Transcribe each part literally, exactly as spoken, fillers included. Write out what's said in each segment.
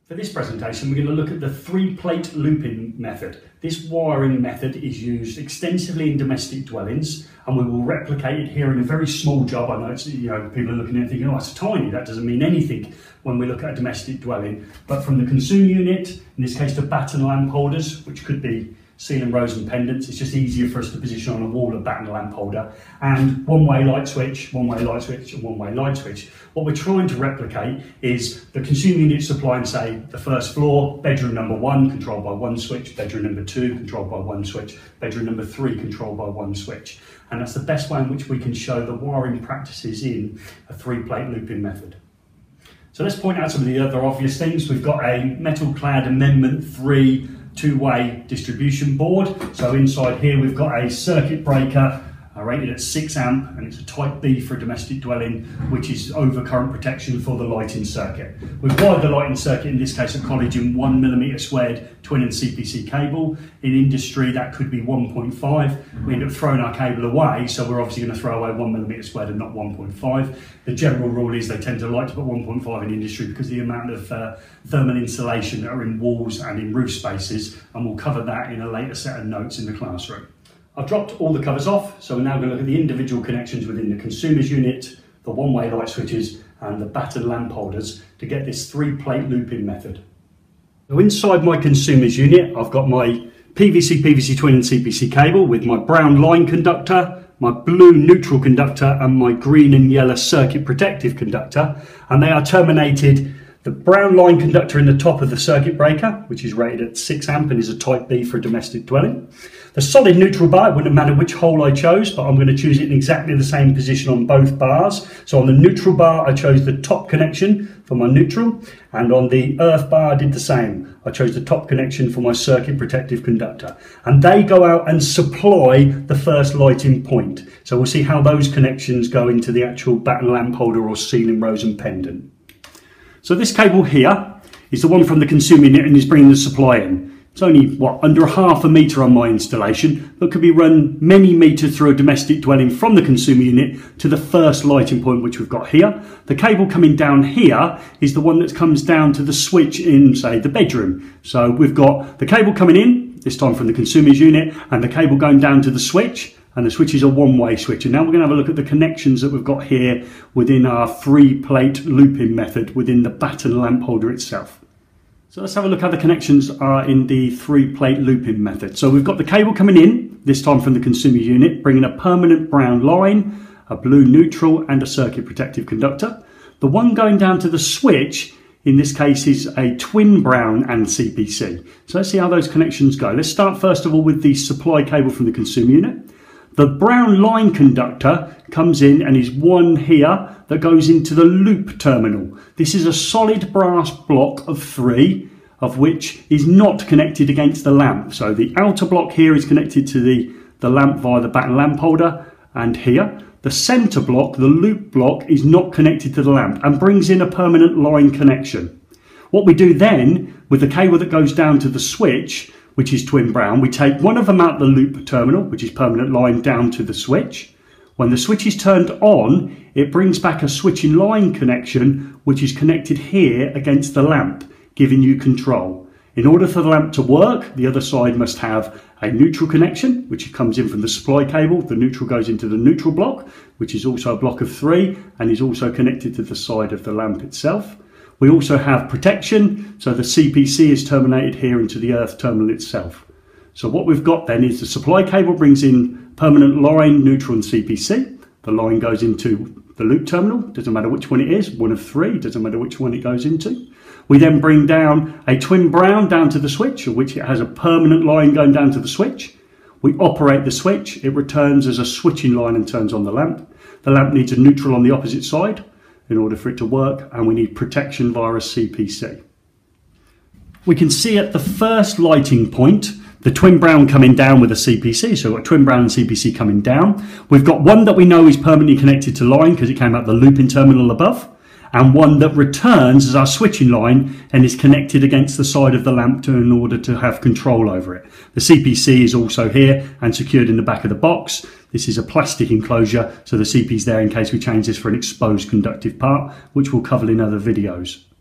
For this presentation, we're going to look at the three-plate looping method. This wiring method is used extensively in domestic dwellings, and we will replicate it here in a very small job. I know it's, you know, people are looking at it thinking, oh, it's tiny, that doesn't mean anything when we look at a domestic dwelling. But from the consumer unit, in this case the batten lamp holders, which could be ceiling rows and pendants, it's just easier for us to position on a wall a batten lamp holder, and one-way light switch, one-way light switch, and one-way light switch. What we're trying to replicate is the consumer unit supplying, say, the first floor, bedroom number one, controlled by one switch, bedroom number two, controlled by one switch, bedroom number three, controlled by one switch. And that's the best way in which we can show the wiring practices in a three-plate looping method. So let's point out some of the other obvious things. We've got a metal-clad Amendment three two-way distribution board. So inside here we've got a circuit breaker uh, rated at six amp, and it's a type B for a domestic dwelling, which is overcurrent protection for the lighting circuit. We've wired the lighting circuit, in this case at college, in one millimeter squared twin and C P C cable. In industry that could be one point five. We end up throwing our cable away, so we're obviously going to throw away one millimeter squared and not one point five. The general rule is they tend to like to put one point five in industry because of the amount of uh, thermal insulation that are in walls and in roof spaces, and we'll cover that in a later set of notes in the classroom. I've dropped all the covers off, so we're now going to look at the individual connections within the consumer's unit, the one-way light switches and the batten lamp holders to get this three-plate looping method. So inside my consumer's unit, I've got my P V C, P V C twin and C P C cable with my brown line conductor, my blue neutral conductor and my green and yellow circuit protective conductor, and they are terminated. The brown line conductor in the top of the circuit breaker, which is rated at six amp and is a type B for a domestic dwelling. The solid neutral bar, it wouldn't matter which hole I chose, but I'm going to choose it in exactly the same position on both bars. So on the neutral bar, I chose the top connection for my neutral, and on the earth bar, I did the same. I chose the top connection for my circuit protective conductor. And they go out and supply the first lighting point. So we'll see how those connections go into the actual batten lamp holder or ceiling rose and pendant. So this cable here is the one from the consumer unit and is bringing the supply in. It's only, what, under a half a metre on my installation, but could be run many metres through a domestic dwelling from the consumer unit to the first lighting point, which we've got here. The cable coming down here is the one that comes down to the switch in, say, the bedroom. So we've got the cable coming in, this time from the consumer's unit, and the cable going down to the switch. And the switch is a one-way switch. And now we're going to have a look at the connections that we've got here within our three-plate looping method within the batten lamp holder itself. So let's have a look how the connections are in the three-plate looping method. So we've got the cable coming in, this time from the consumer unit, bringing a permanent brown line, a blue neutral and a circuit protective conductor. The one going down to the switch, in this case, is a twin brown and C P C. So let's see how those connections go. Let's start first of all with the supply cable from the consumer unit. The brown line conductor comes in and is one here that goes into the loop terminal. This is a solid brass block of three, of which is not connected against the lamp. So the outer block here is connected to the, the lamp via the batten lamp holder, and here. The centre block, the loop block, is not connected to the lamp and brings in a permanent line connection. What we do then, with the cable that goes down to the switch, which is twin brown, we take one of them out the loop terminal, which is permanent line, down to the switch. When the switch is turned on, it brings back a switching line connection, which is connected here against the lamp, giving you control. In order for the lamp to work, the other side must have a neutral connection, which comes in from the supply cable. The neutral goes into the neutral block, which is also a block of three and is also connected to the side of the lamp itself. We also have protection, so the C P C is terminated here into the earth terminal itself. So what we've got then is the supply cable brings in permanent line, neutral and C P C. The line goes into the loop terminal, doesn't matter which one it is, one of three, doesn't matter which one it goes into. We then bring down a twin brown down to the switch, of which it has a permanent line going down to the switch. We operate the switch, it returns as a switching line and turns on the lamp. The lamp needs a neutral on the opposite side in order for it to work, and we need protection via a C P C. We can see at the first lighting point the twin brown coming down with a C P C, so we've got twin brown and C P C coming down. We've got one that we know is permanently connected to line because it came out the looping terminal above, and one that returns as our switching line and is connected against the side of the lamp to, in order to have control over it. The C P C is also here and secured in the back of the box. This is a plastic enclosure, so the C P is there in case we change this for an exposed conductive part, which we'll cover in other videos.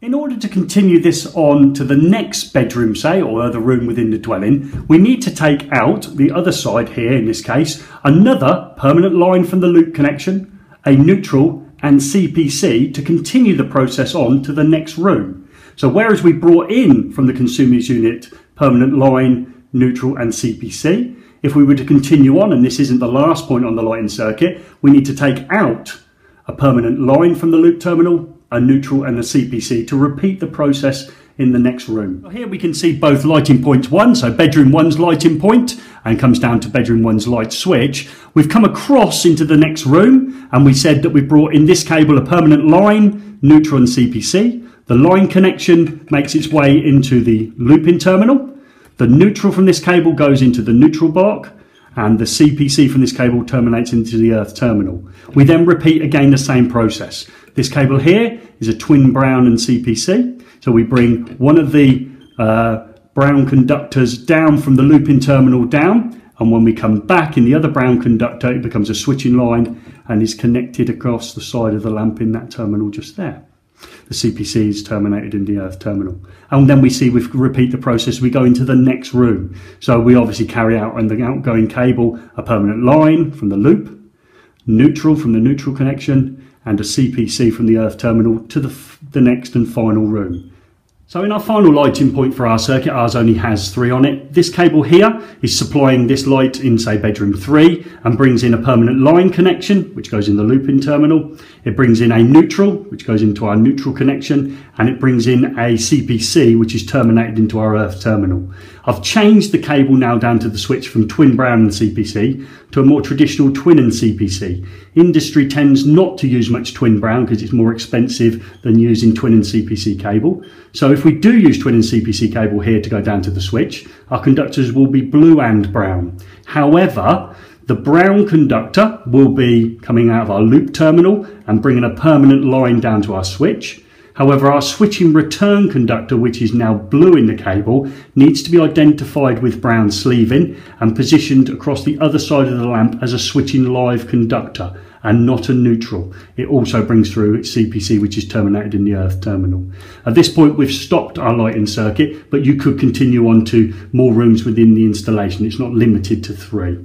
In order to continue this on to the next bedroom, say, or other room within the dwelling, we need to take out the other side here, in this case, another permanent line from the loop connection, a neutral and C P C to continue the process on to the next room. So whereas we brought in from the consumer's unit permanent line, neutral and C P C, if we were to continue on, and this isn't the last point on the lighting circuit, we need to take out a permanent line from the loop terminal, a neutral and a C P C to repeat the process in the next room. Here we can see both lighting points one, so bedroom one's lighting point, and comes down to bedroom one's light switch. We've come across into the next room, and we said that we brought in this cable a permanent line, neutral and C P C. The line connection makes its way into the loop-in terminal. The neutral from this cable goes into the neutral block, and the C P C from this cable terminates into the earth terminal. We then repeat again the same process. This cable here is a twin brown and C P C. So we bring one of the uh, brown conductors down from the loop-in terminal down, and when we come back in the other brown conductor, it becomes a switching line and is connected across the side of the lamp in that terminal just there. The C P C is terminated in the earth terminal. And then we see we repeat the process, we go into the next room. So we obviously carry out on the outgoing cable a permanent line from the loop, neutral from the neutral connection, and a C P C from the earth terminal to the, the next and final room. So in our final lighting point for our circuit, ours only has three on it. This cable here is supplying this light in, say, bedroom three, and brings in a permanent line connection, which goes in the loop-in terminal. It brings in a neutral, which goes into our neutral connection, and it brings in a C P C, which is terminated into our earth terminal. I've changed the cable now down to the switch from twin brown and C P C to a more traditional twin and C P C. Industry tends not to use much twin brown because it's more expensive than using twin and C P C cable. So if we do use twin and C P C cable here to go down to the switch, our conductors will be blue and brown. However, the brown conductor will be coming out of our loop terminal and bringing a permanent line down to our switch. However, our switching return conductor, which is now blue in the cable, needs to be identified with brown sleeving and positioned across the other side of the lamp as a switching live conductor and not a neutral. It also brings through its C P C, which is terminated in the earth terminal. At this point, we've stopped our lighting circuit, but you could continue on to more rooms within the installation. It's not limited to three.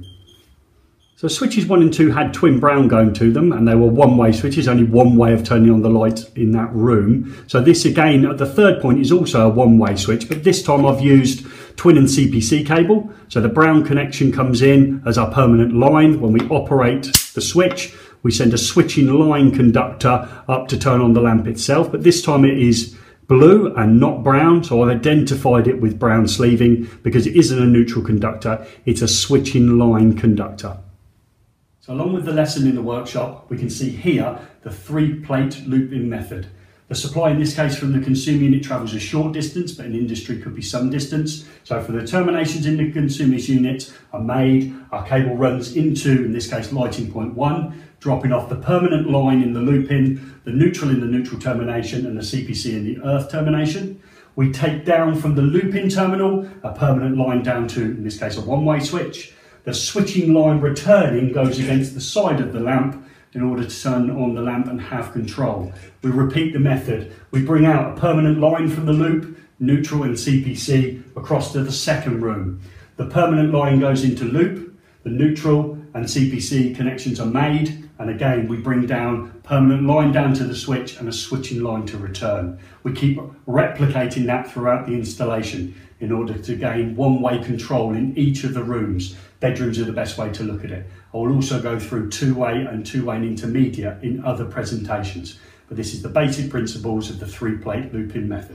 So switches one and two had twin brown going to them, and they were one-way switches, only one way of turning on the light in that room. So this again, at the third point, is also a one-way switch, but this time I've used twin and C P C cable. So the brown connection comes in as our permanent line. When we operate the switch, we send a switching line conductor up to turn on the lamp itself, but this time it is blue and not brown, so I've identified it with brown sleeving because it isn't a neutral conductor, it's a switching line conductor. So along with the lesson in the workshop, we can see here the three-plate loop-in method. The supply in this case from the consumer unit travels a short distance, but in industry could be some distance. So for the terminations in the consumer's unit are made, our cable runs into, in this case, lighting point one, dropping off the permanent line in the loop-in, the neutral in the neutral termination, and the C P C in the earth termination. We take down from the loop-in terminal a permanent line down to, in this case, a one-way switch. The switching line returning goes against the side of the lamp in order to turn on the lamp and have control. We repeat the method. We bring out a permanent line from the loop, neutral and C P C, across to the second room. The permanent line goes into loop, the neutral and C P C connections are made, and again we bring down permanent line down to the switch and a switching line to return. We keep replicating that throughout the installation in order to gain one-way control in each of the rooms. Bedrooms are the best way to look at it. I will also go through two-way and two-way and intermediate in other presentations, but this is the basic principles of the three-plate loop-in method.